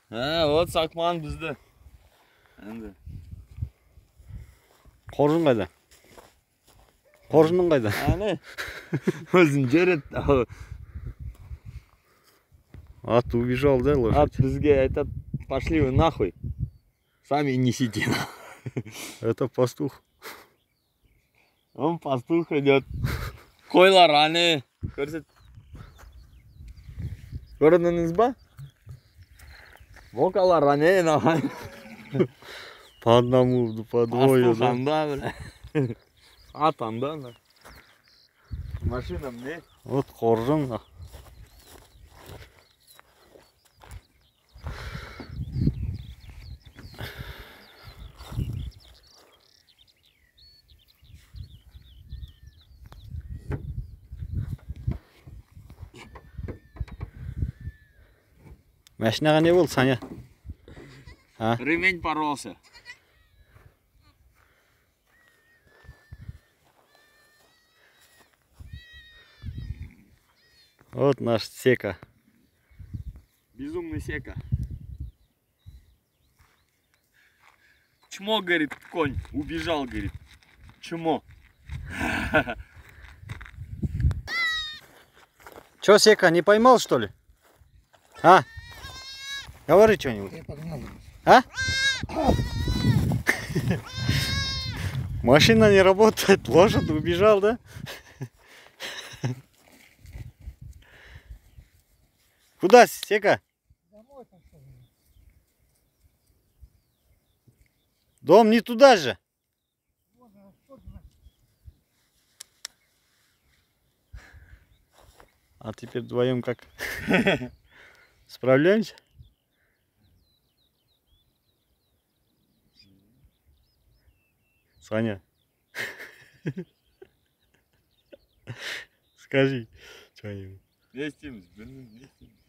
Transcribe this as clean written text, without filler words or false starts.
Вот Сакман bizde. Endi. Қоржын қайда? Қоржының қайда? Ani. O'zing jeret. Ат убежал, да, лошадь? Ат bizga aytadi, пошли вы нахуй. Сами несите. Это пастух. Он пастух идет. Qo'ylar ani. Ko'rsat. Ko'rdingiz ba? Vokalar ani nahang. По одному, по двое, Пастух да? анда, бля. Ат анда. Машина мне. Вот қоржын. Машинаға не болды, Саня? А? Ремень порвался. Вот наш Сека. Безумный Сека. Чмо, говорит, конь. Убежал, говорит. Чмо. Чё, Сека, не поймал, что ли? А? Говори что-нибудь. А? Машина не работает, лошадь убежал, да? Куда, Сека? Дом не туда же. А теперь вдвоем как? Справляемся? Саня, скажи что-нибудь. Вместе.